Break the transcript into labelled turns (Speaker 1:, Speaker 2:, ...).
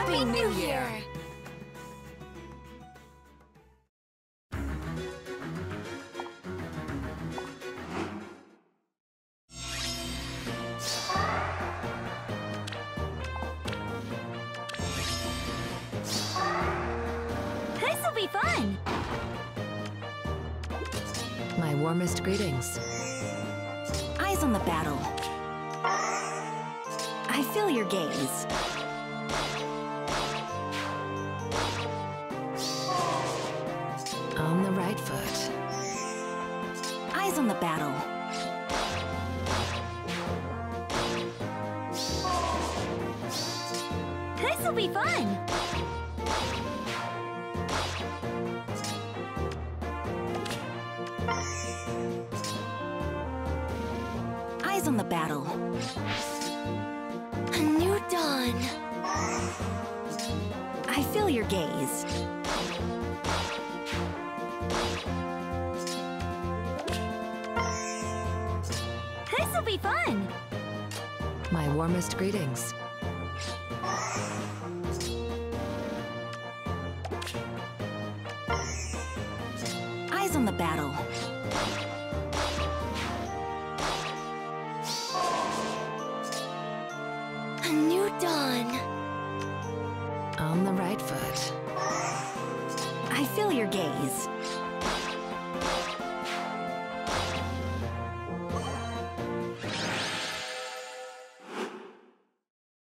Speaker 1: Happy New Year!
Speaker 2: This'll be fun!
Speaker 3: My warmest greetings.
Speaker 2: Eyes on the battle. I feel your gaze.
Speaker 3: On the right foot.
Speaker 2: Eyes on the battle. This'll be fun! Eyes on the battle. A new dawn. I feel your gaze. This'll be fun!
Speaker 3: My warmest greetings.
Speaker 2: Eyes on the battle. A new dawn.
Speaker 3: On the right foot.
Speaker 2: I feel your gaze.